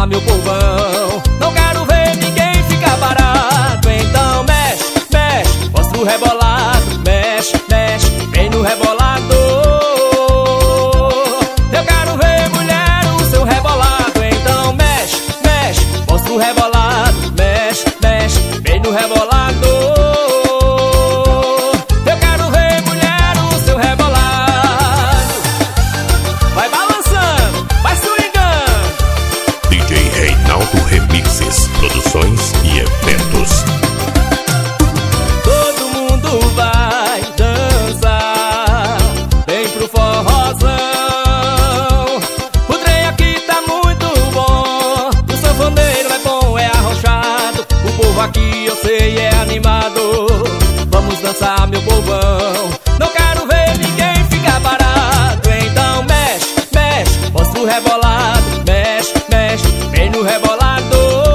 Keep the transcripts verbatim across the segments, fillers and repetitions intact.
meu povão. Não quero ver ninguém ficar parado. Então mexe, mexe, mostra o rebolado. Mexe, mexe, vem no rebolado. Eu quero ver mulher o seu rebolado. Então mexe, mexe, mostra o rebolado. Mexe, mexe, vem no rebolado. Eu quero ver mulher o seu rebolado. Vai balançando, vai swingando. D J Reinaldo Remixes, produções e eventos. Todo mundo vai dançar, vem pro forrozão. O trem aqui tá muito bom. O sanfoneiro é bom, é arrochado. O povo aqui eu sei é animado. Vamos dançar, meu povão. Não quero ver ninguém ficar parado. Então mexe, mexe, mostra o rebolado. Mexe, mexe, vem no rebolado.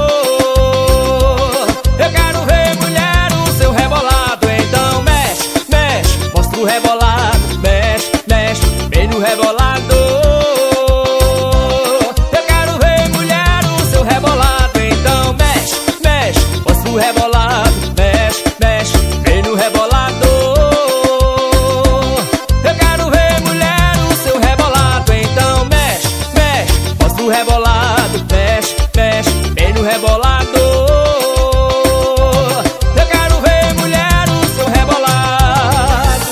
Eu quero ver mulher o seu rebolado. Então mexe, mexe, mostra o rebolado. Mexe, mexe, vem no rebolado. Eu quero ver mulher o seu rebolado. Então mexe, mexe, mostra o rebolado. Mexe, mexe, vem no rebolado. Eu quero ver mulher o seu rebolado. Então mexe, mexe, mostra o rebolado. Mexe, mexe, vem no rebolado. Eu quero ver mulher o seu rebolado.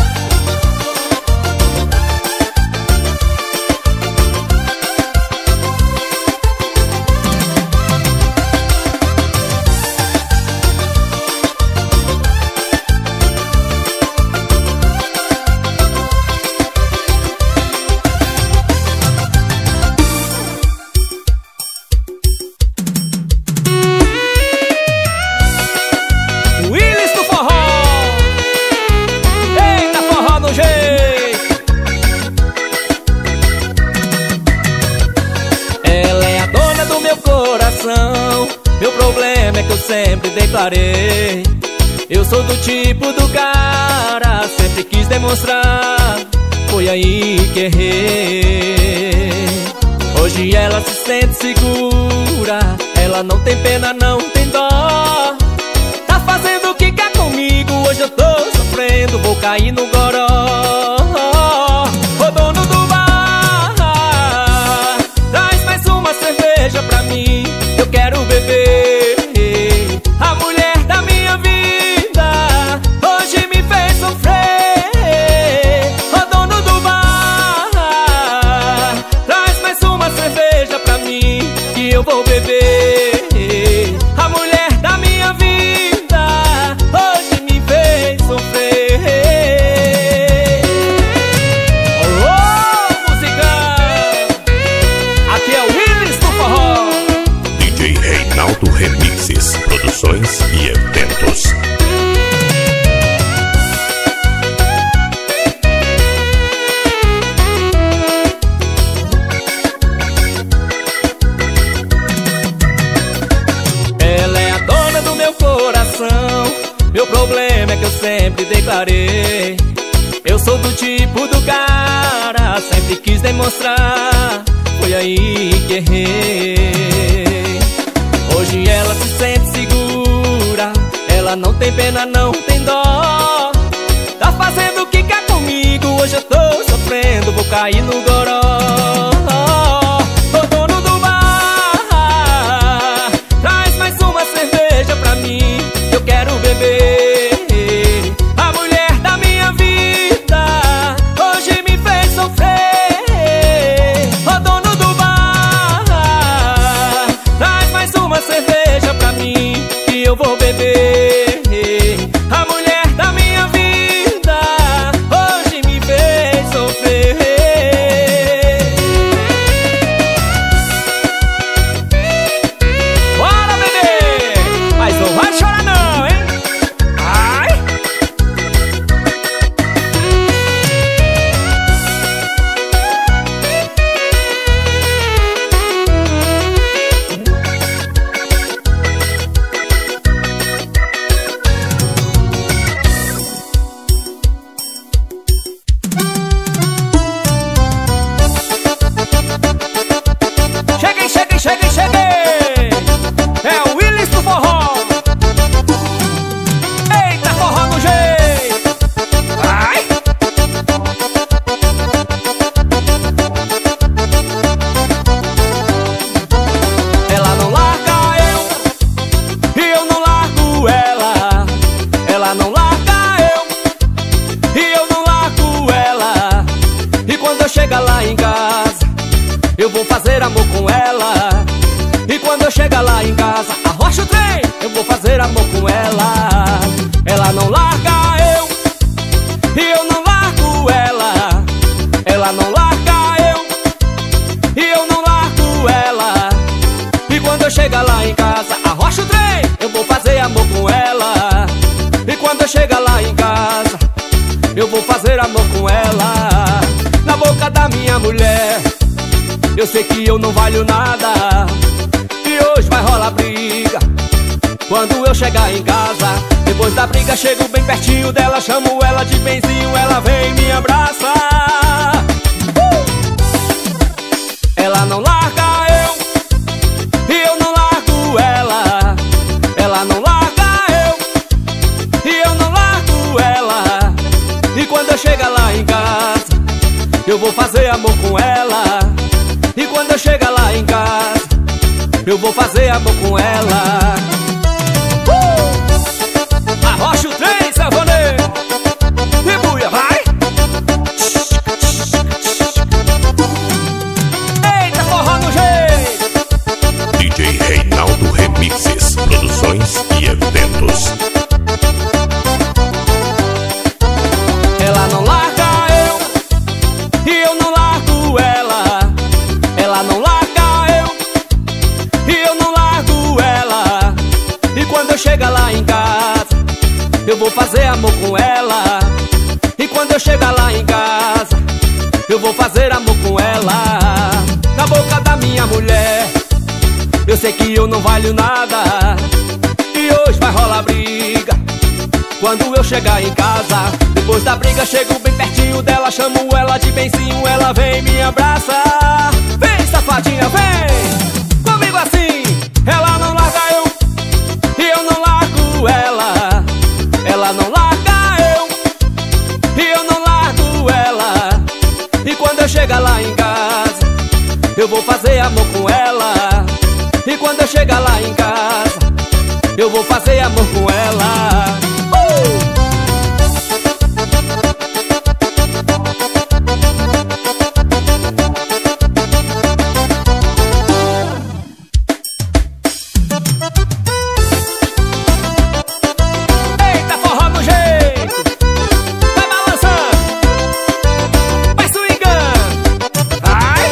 Willis do forró. Eita, forró no jeito. Ela é a dona do meu coração. Meu problema é que eu sempre declarei. Eu sou do tipo do cara, sempre quis demonstrar. Foi aí que errei. Hoje ela se sente segura. Ela não tem pena, não tem dó. Tá fazendo o que quer comigo. Hoje eu tô sofrendo, vou cair no goró. Ô dono do bar, traz mais uma cerveja pra mim. Eu quero beber. A mulher da minha vida hoje me fez sofrer. Ô dono do bar, traz mais uma cerveja pra mim, que eu vou beber. A mulher da minha vida hoje me fez sofrer. Ô, musicão, aqui é o Willis do forró. D J Reinaldo Remixes, produções e eventos. Ela é a dona do meu coração. Meu problema é que eu sempre declarei. Eu sou do tipo do cara, sempre quis demonstrar. Foi aí que errei. Hoje ela se sente segura. Ela não tem pena, não tem dó. Tá fazendo o que quer comigo. Hoje eu tô sofrendo, vou cair no goró. Ô dono do bar, traz mais uma cerveja pra mim. Eu quero beber. A mulher da minha vida hoje me fez sofrer. Ô dono do bar, eu chegar lá em casa, arrocha o trem, eu vou fazer amor com ela. Ela não larga eu, e eu não largo ela. Ela não larga eu, e eu não largo ela. E quando eu chegar lá em casa, arrocha o trem, eu vou fazer amor com ela. E quando eu chegar lá em casa, eu vou fazer amor com ela. Na boca da minha mulher, eu sei que eu não valho nada, e hoje vai rolar briga quando eu chegar em casa. Depois da briga chego bem pertinho dela, chamo ela de benzinho, ela vem e me abraça. uh! Ela não larga eu, e eu não largo ela. Ela não larga eu, e eu não largo ela. E quando eu chegar lá em casa, eu vou fazer amor com ela. E quando eu chegar lá em casa, eu vou fazer amor com ela. uh! Arrocha o trem, sanfoneiro, e buia, vai! Eita, forró no jeito! D J Reinaldo Remixes, produções e eventos. Ela não larga eu, e eu não largo ela. Ela não larga eu, e eu não largo ela. E quando eu chegar lá em casa, eu vou fazer amor com ela. E quando eu chegar lá em casa, eu vou fazer amor com ela. Na boca da minha mulher, eu sei que eu não valho nada, e hoje vai rolar briga quando eu chegar em casa. Depois da briga chego bem pertinho dela, chamo ela de benzinho, ela vem e me abraça. Vem, safadinha, vem comigo assim. Ela não larga eu, e eu não largo ela. Ela não larga eu, e eu não largo ela. E quando eu chegar lá em casa, eu vou fazer amor com ela. E quando eu chegar lá em casa, eu vou fazer amor com ela. uh! Eita, forró no jeito, vai balançando, vai swingando, ai!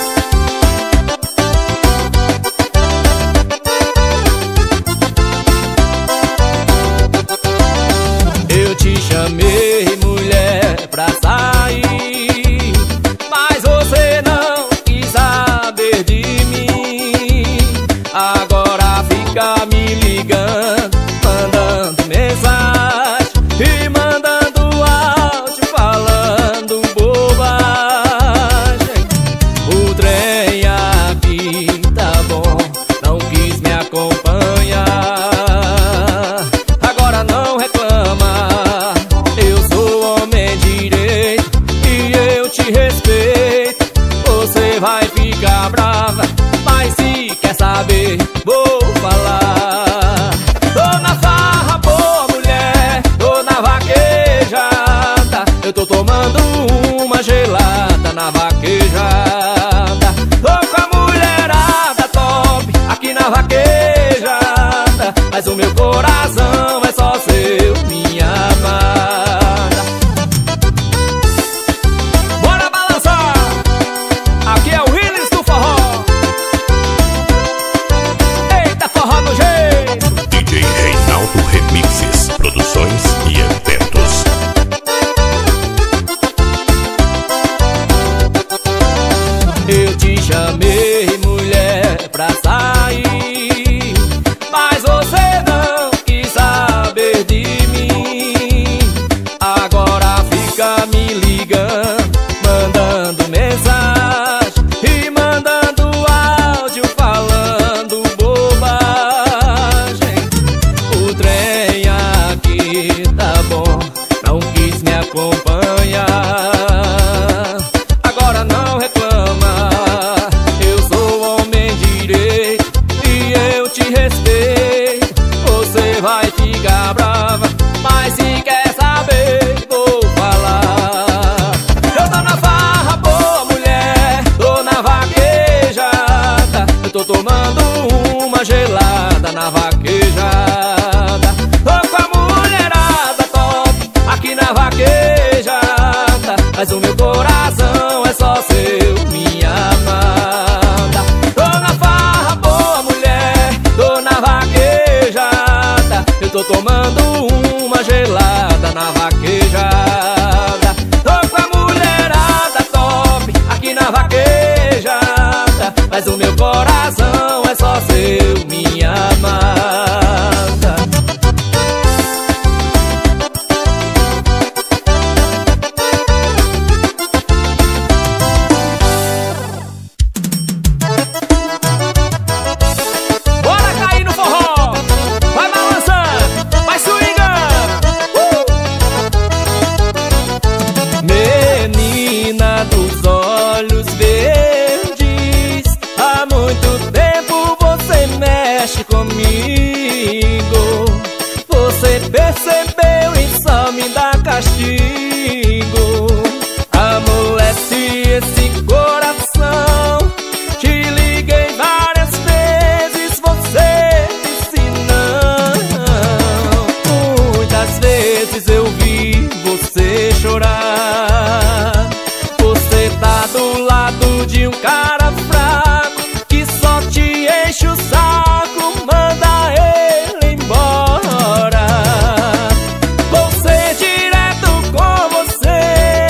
Eu te chamei, mulher, pra sair, mas você não quis saber de mim. Agora fica me ligando, mandando mensagem e mandando áudio falando bobagem. O trem aqui tá bom, não quis me acompanhar. Agora não reclama, eu sou homem direito e eu te respeito. Você vai ficar brava, mas se quer saber, vou falar. Tô na farra, boa mulher, tô na vaquejada. Eu tô tomando uma gelada na vaquejada. Tô com a mulherada top aqui na vaquejada, mas o meu coração é só seu, minha amada. Bora balançar, aqui é o Willis do forró. Eita, forró no jeito. D J Reinaldo Remixes, produções e eventos. Eu te chamei, mulher, pra sair, mas você não quis saber de mim. Agora fica me ligando, mandando mensagem e mandando áudio falando bobagem. O trem aqui tá bom, não quis me acompanhar. Agora não reclama, eu sou homem direito e eu te respeito. Você vai ficar brava, mas se quer saber, vou falar. Eu tô na farra, boa mulher, tô na vaquejada. Eu tô tomando uma gelada na vaquejada. Tô com a mulherada top aqui na vaquejada, mas o meu coração é só seu, minha amada. Tô na farra, boa mulher, tô na vaquejada. Eu tô tomando uma gelada na vaquejada. Tô com a mulherada top aqui na vaquejada, mas o meu coração é só seu, minha amada. Bora cair no forró, vai balançando, vai swingando. uh! Menina dos olhos verdes, há muito tempo você mexe comigo. Você percebeu e só me dá castigo. Amolece esse coração. Te liguei várias vezes, você disse não. Muitas vezes eu vi você chorar. Você tá do lado de um cara fraco que só te enche o saco, manda ele embora. Vou ser direto com você.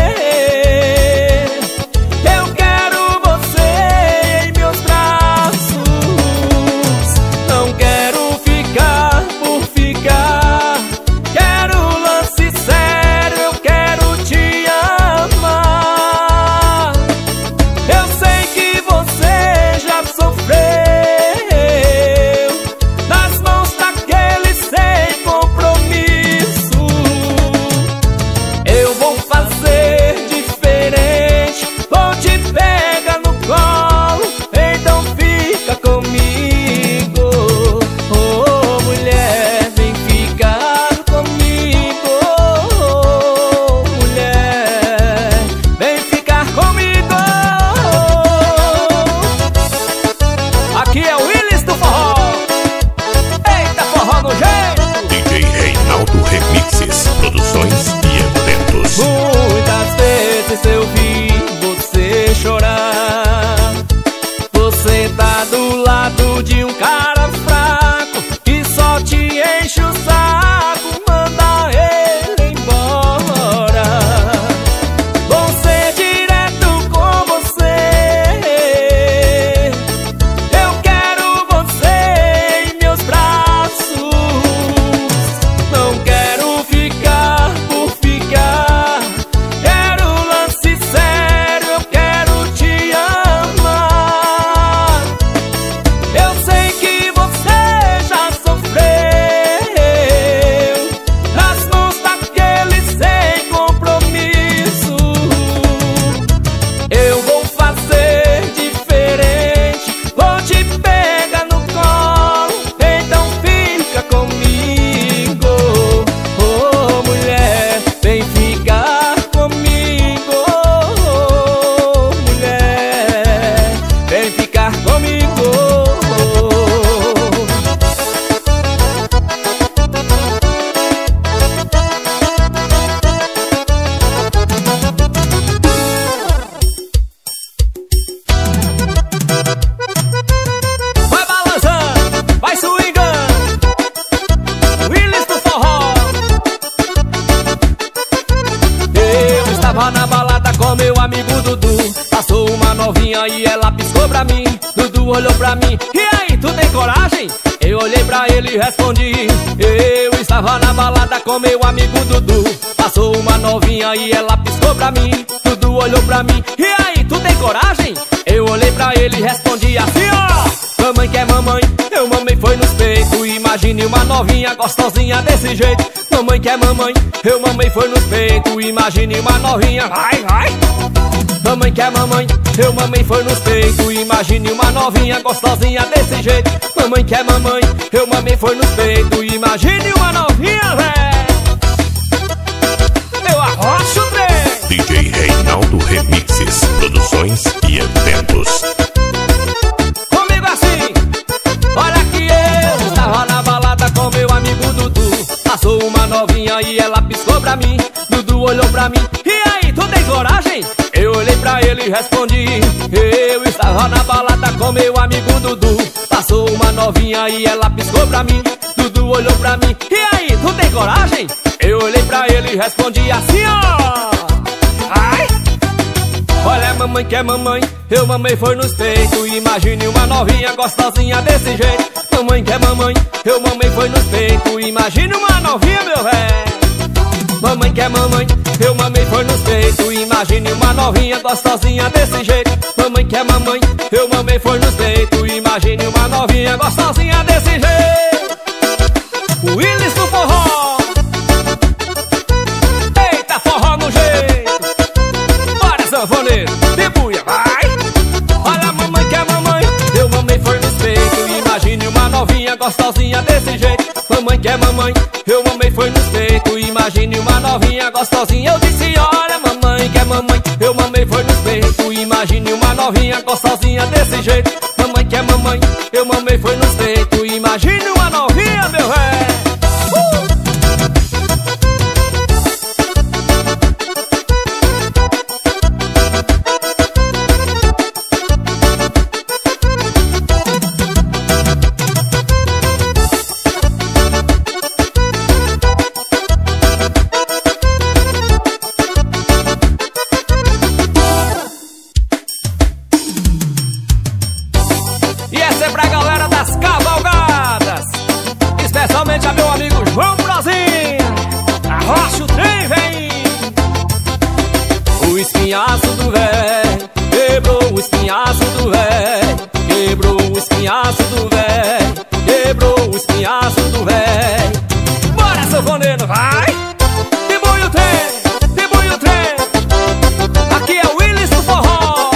Eu quero você em meus braços. Não quero ficar por ficar. Quero lance sério, eu quero te amar. Eu sei que você já sofreu nas mãos daquele sem compromisso. Eu vou fazer diferente, vou te pegar no colo, então fica comigo. Oh, mulher, vem ficar comigo. Oh, mulher, vem ficar comigo. Aqui é o Willis do forró. Eita, forró no jeito. D J Reinaldo Remixes, produções e eventos. Muitas vezes eu vi você chorar. Você tá do lado de um cara fraco que só te enche o saco, manda ele embora. Vou ser direto com você. Eu quero você em meus braços. Não quero ficar por ficar. Quero lance sério, eu quero te amar. Eu sei que você já sofreu nas mãos daquele sem compromisso. Eu vou fazer diferente, vou te pegar no colo, então fica comigo. Oh, mulher, vem ficar comigo. Oh, mulher, vem ficar comigo. Vai balançando, vai swingando. Willis do forró. Eu estava na balada com meu amigo Dudu. Passou uma novinha e ela piscou pra mim. Dudu olhou pra mim, e aí, tu tem coragem? Eu olhei pra ele e respondi. Eu estava na balada com meu amigo Dudu. Passou uma novinha e ela piscou pra mim. Dudu olhou pra mim, e aí, tu tem coragem? Eu olhei pra ele e respondi assim, ó. Mamãe quer mamãe, eu mamei foi nos peitos. Imagine uma novinha gostosinha desse jeito. Mamãe quer mamãe, eu mamei foi nos peitos. Imagine uma novinha, vai, vai. Mamãe quer mamãe, eu mamei foi nos peitos. Imagine uma novinha gostosinha desse jeito. Mamãe quer mamãe, eu mamei foi nos peitos. Imagine uma novinha, véi. Eu arrocho o trem. D J Reinaldo Remixes, produções e eventos. Comigo assim, olha que eu estava pra mim: e aí, tu tem coragem? Eu olhei pra ele e respondi: eu estava na balada com meu amigo Dudu. Passou uma novinha e ela piscou pra mim. Dudu olhou pra mim: e aí, tu tem coragem? Eu olhei pra ele e respondi assim, ó: ai! Olha, mamãe que é mamãe, eu mamei foi nos peitos. Imagine uma novinha gostosinha desse jeito. Mamãe que é mamãe, eu mamei foi nos peitos. Imagine uma novinha, meu véi. Mamãe que é mamãe, eu mamei foi nos peitos. Imagine uma novinha gostosinha desse jeito. Mamãe que é mamãe, eu mamei foi nos peitos. Imagine uma novinha gostosinha desse jeito. O Willis do forró. Eita, forró no jeito. Bora, sanfoneiro, debuia, vai. Olha, mamãe que é mamãe, eu mamei foi nos peitos. Imagine uma novinha gostosinha desse jeito. Mamãe que é mamãe, eu mamei foi nos peitos. Imagine uma novinha gostosinha. Eu disse: olha, mamãe que é mamãe, eu mamei foi nos peitos. Imagine uma novinha gostosinha desse jeito. Mamãe que é mamãe, eu mamei foi nos peitos. Imagine uma novinha, meu ré. uh! E essa é pra galera das cavalgadas, especialmente a meu amigo João Brasil. Arrocha o trem, vem. O espinhaço do véi quebrou, o espinhaço do véi quebrou, o espinhaço do véi quebrou, o espinhaço do véi. Bora, sanfoneiro, vai! Debulha o trem, debulha o trem. Aqui é o Willis do forró.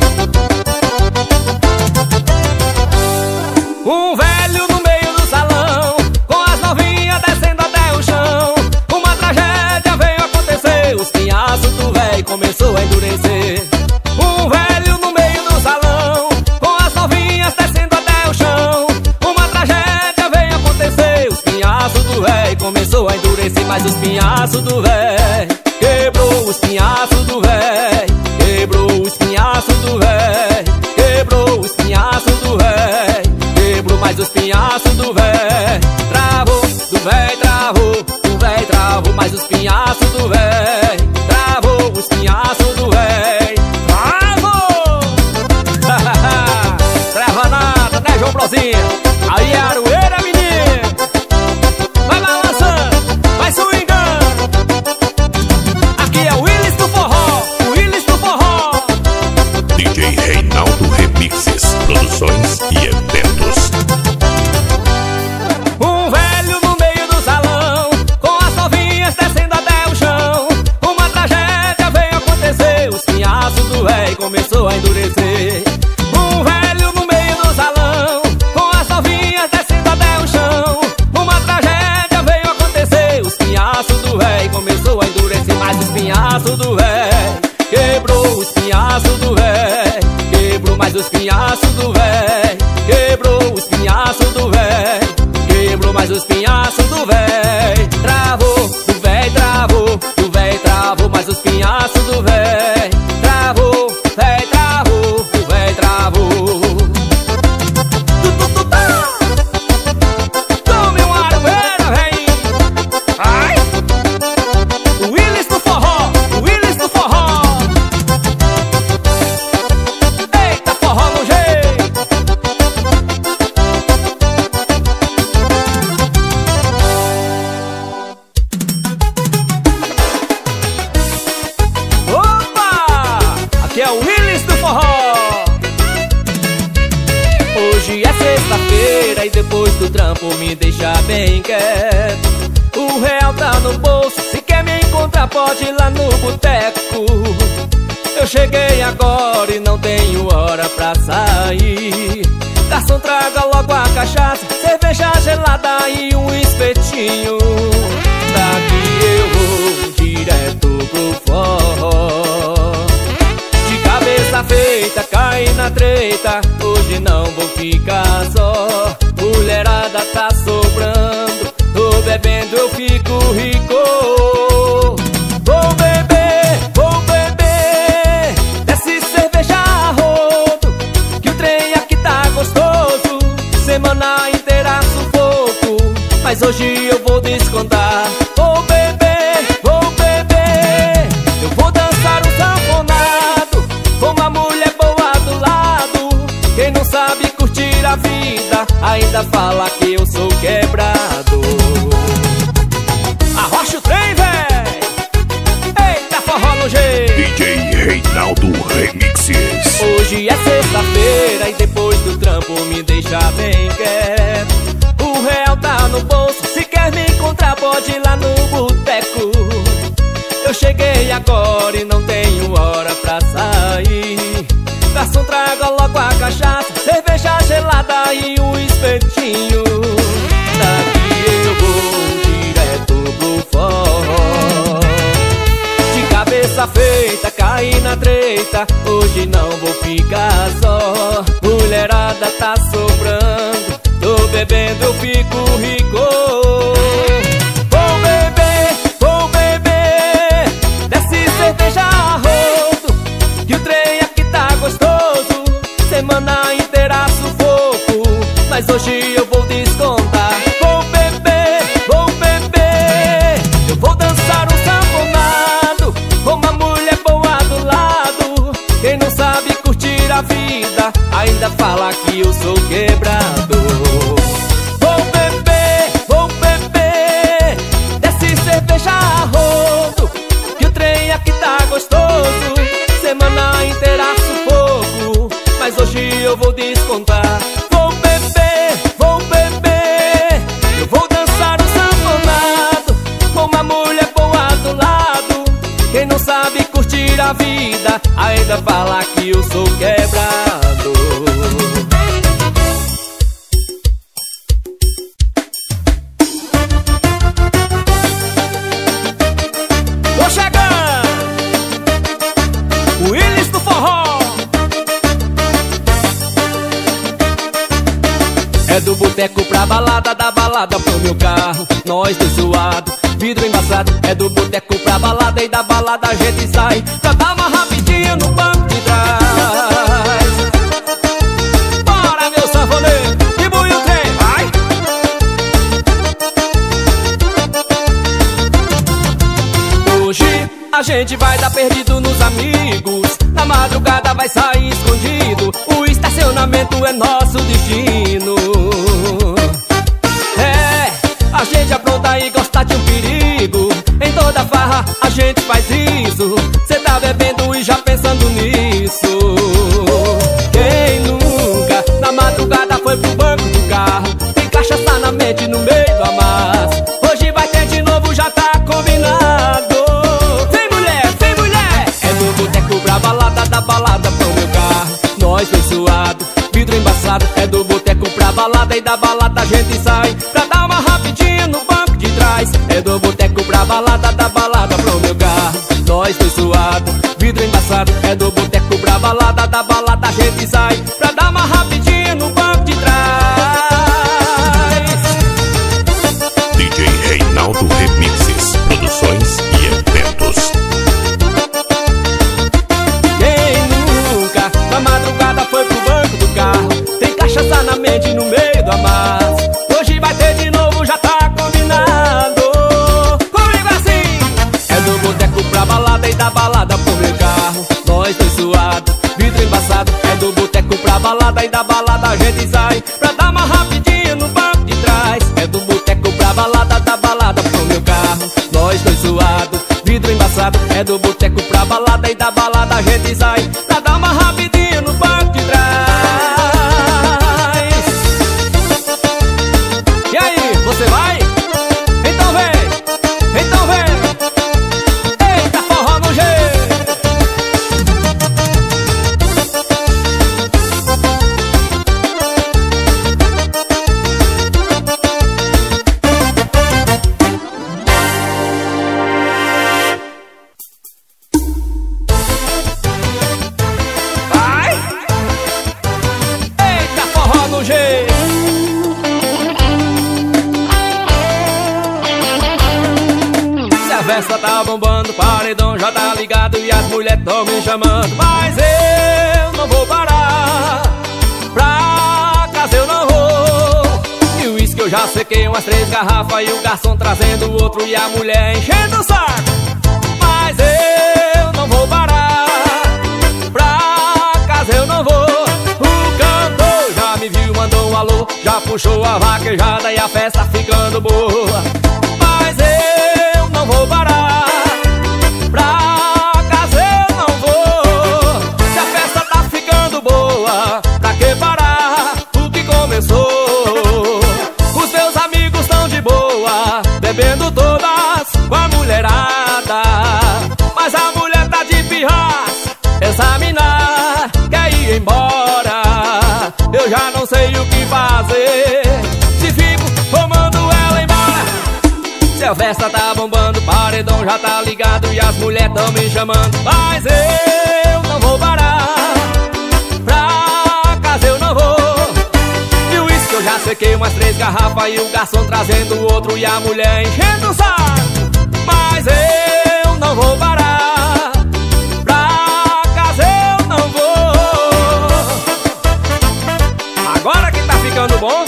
Um velho no meio do salão, com as novinhas descendo até o chão. Uma tragédia veio acontecer, o espinhaço do véi começou a endurecer. Um velho no meio do salão, com as novinhas descendo até o chão. Uma tragédia veio acontecer, o espinhaço do véi começou a endurecer. Mas o espinhaço do véi quebrou, o espinhaço do véi quebrou, o espinhaço do véi quebrou, o espinhaço do véi quebrou. Mas o espinhaço do véi travou, do véi travou, do véi travou. Mas o espinhaço do véi travou, o espinhaço do véi travou. Trava nada, né, João Brozinho? Aí é aroeira, menino. Vai balançando, vai swingando. Aqui é o Willis do forró, o Willis do forró. D J Reinaldo Remixes, produções e eventos. Um velho no meio do salão, com as novinhas descendo até o chão. Uma tragédia veio acontecer, o espinhaço do véi começou a endurecer. Um velho no meio do salão, com as novinhas descendo até o chão. Uma tragédia veio acontecer, o espinhaço do véi começou a endurecer. Mas o espinhaço do véi quebrou, o espinhaço do véi quebrou. Mas o espinhaço do véi quebrou, o espinhaço do véi quebrou. Mas o espinhaço do véi travou, do véi travou, do véi travou. Mas o espinhaço do véi travou, véi travou, do véi travou. Tu, tu, tu, tá. Tome uma aroeira, véi. Ai! O Willis do forró, o Willis do forró. Eita, forró no jeito. Opa! Aqui é o Willis do forró. Hoje é sexta-feira e depois do trampo me deixa bem quieto. O real tá no bolso, se quer me encontrar pode ir lá no boteco. Eu cheguei agora e não tenho hora pra sair. Garçom, traga logo a cachaça, cerveja gelada e um espetinho. Daqui eu vou direto pro forró. De cabeça feita, caí na treta, hoje não vou ficar só. Mulherada tá sobrando, tô bebendo eu fico rico. Vou beber Semana inteira sufoco, mas hoje eu vou descontar. Vou beber, vou beber, eu vou dançar um sanfonado com uma mulher boa do lado. Quem não sabe curtir a vida ainda fala que eu sou quebrado. Arrocha o trem, véi! Eita, forró no jeito! D J Reinaldo Remixes. Hoje é sexta-feira e depois do trampo me deixa bem quieto. O real tá no bolso, se quer me encontrar pode ir lá no boteco. Eu cheguei agora e não tenho hora pra sair. Garçom, traga logo a cachaça, cerveja gelada e um espetinho. Daqui eu vou direto pro forró. De cabeça feita, caí na treta, hoje não vou ficar só. Mulherada tá sobrando, tô bebendo, eu fico rico. Vou beber, vou beber, desce cerveja a rodo, que o trem aqui tá gostoso. Semana inteira sufoco, mas hoje eu vou descontar. Vou beber, vou beber, eu vou dançar um sanfonado com uma mulher boa do lado. Quem não sabe curtir a vida ainda fala que eu sou quebrado. Vou beber, vou beber, desce cerveja a rodo, que o trem aqui tá gostoso. Semana inteira sufoco, mas hoje eu vou descontar. Vou beber, vou beber, eu vou dançar um sanfonado com uma mulher boa do lado. Quem não sabe curtir a vida ainda fala que eu sou quebrado. Tô chegando, Willis do forró. É do boteco pra balada, da balada pro meu carro, nós dois suado, vidro embaçado. É do boteco pra balada e da balada a gente sai pra dar uma rapidinha no banco de trás. Bora, meu sanfoneiro, diminui o trem, vai! Hoje a gente vai dar perdido nos amigos, na madrugada vai sair escondido. O estacionamento é nosso destino. É, a gente apronta e gosta de um perigo. Em toda farra a gente faz isso. Cê tá bebendo e já pensando nisso. Quem nunca na madrugada foi pro banco do carro, tem cachaça na mente no meio do amasso. Hoje vai ter de novo, já tá combinado. Vem mulher, vem mulher. É do boteco pra balada, da balada pro meu carro, nós dois suado, vidro embaçado. É do boteco pra balada e da balada a gente sai pra dar uma rapidinha no banco de trás. É do boteco pra balada, da balada pro meu carro, nós dois suado, vidro embaçado. É do boteco pra balada, da balada a gente sai pra dar uma rapidinha no banco de trás. D J Reinaldo Remixes, produções e eventos. Quem nunca na madrugada foi pro banco do carro, tem cachaça na mente no meio do amasso. Hoje vai ter de novo, já tá combinado. Comigo assim. É do boteco pra balada e da balada pro meu carro, nós dois suado, vidro embaçado. É do boteco pra balada e da balada a gente sai pra dar uma rapidinha no banco de trás. É do boteco pra balada, da balada pro meu carro, nós dois suado, vidro embaçado. É do boteco pra balada e da balada a gente sai pra dar uma rapidinha no banco de trás. E aí, você vai? Então vem, então vem. Eita, forró no jeito. Vai! Eita, forró no jeito. Se a festa tá bombando, o paredão já tá ligado e as mulheres tão me chamando. Mas eu não vou parar, pra casa eu não vou. eu já sequei umas três garrafas e o garçom trazendo outro e a mulher enchendo o saco. Mas eu não vou parar, pra casa eu não vou. O cantor já me viu, mandou um alô, já puxou a vaquejada e a festa ficando boa. Mas eu não vou parar, pra casa eu não vou. Se a festa tá ficando boa, pra que parar o que começou? Os meus amigos estão de boa, bebendo todas com a mulherada. Mas a mulher tá de pirraça, essa mina quer ir embora. Eu já não sei o que fazer, se fico ou mando ela embora. Se a festa tá bombando, o paredão já tá ligado e as mulheres tão me chamando. Mas eu não vou parar, pra casa eu não vou. E o uísque eu já sequei umas três garrafas e o garçom trazendo outro e a mulher enchendo o saco. Mas eu não vou parar, pra casa eu não vou. Agora que tá ficando bom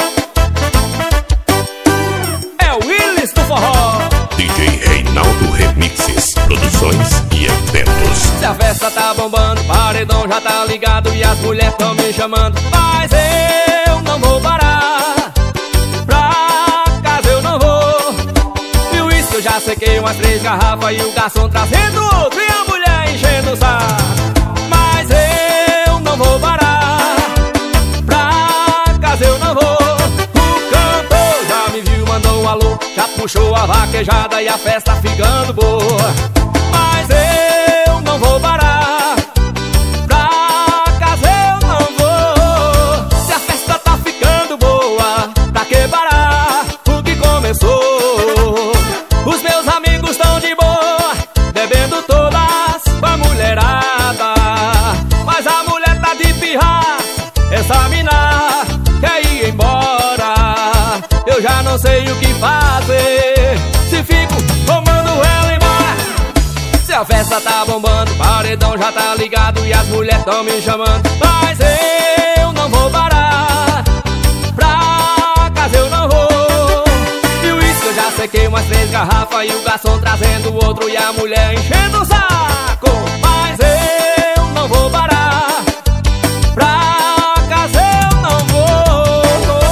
é o Willis do forró. D J Reinaldo Remixes, produções e eventos. Se a festa tá bombando, o paredão já tá ligado e as mulheres tão me chamando. Mas eu não vou parar, pra casa eu não vou. E o uísque eu já sequei umas três garrafas e o garçom trazendo outro e a mulher enchendo o saco. Mas eu não vou parar, pra casa eu não vou. O cantor já me viu, mandou um alô, já puxou a vaquejada e a festa ficando boa. Mas eu não vou parar, pra casa eu não vou. Se a festa tá ficando boa, pra que parar o que começou? Os meus amigos estão de boa, bebendo todas com a mulherada. Mas a mulher tá de pirraça, essa mina quer ir embora. Eu já não sei o que fazer, se fico ou mando ela embora. Se a festa tá bombando, o paredão já tá ligado e as mulheres tão me chamando. Mas eu não vou parar, pra casa eu não vou. E o uísque eu já sequei umas três garrafas e o garçom trazendo outro e a mulher enchendo o saco. Mas eu não vou parar, pra casa eu não vou.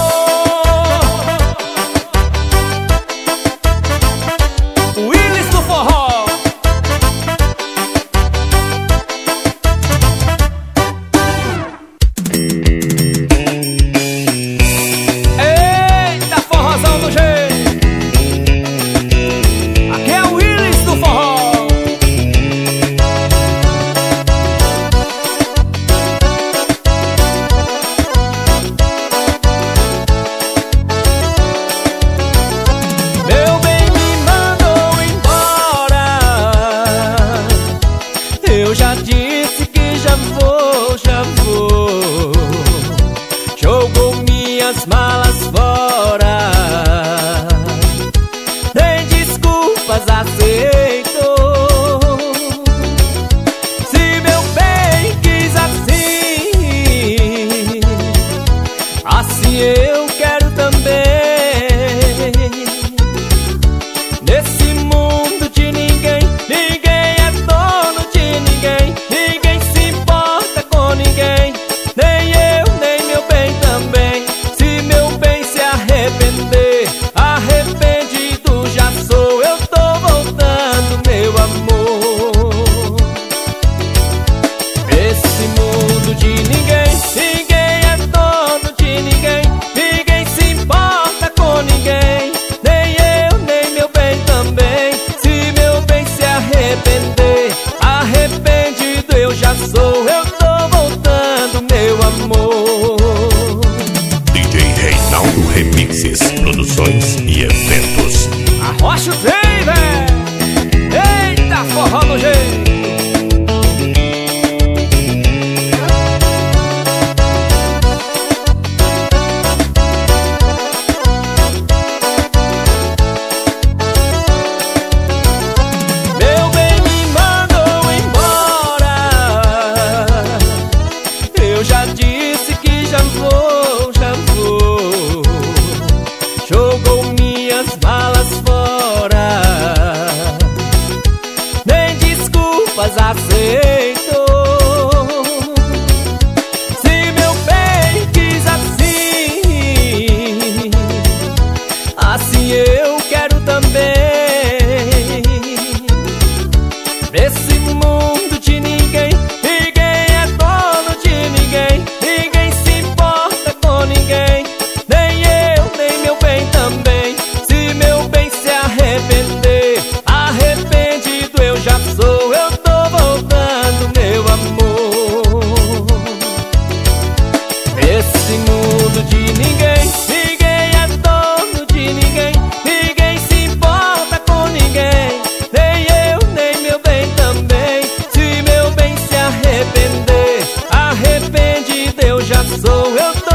Willis do forró. Eita, forrozão do jeito. Aqui é o Willis do forró. arrepender. Arrependido eu já sou, eu tô